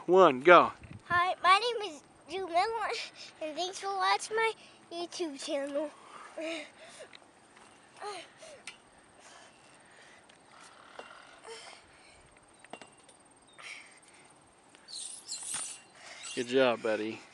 one, go. Hi, my name is Drew Miller, and thanks for watching my YouTube channel. Good job, buddy.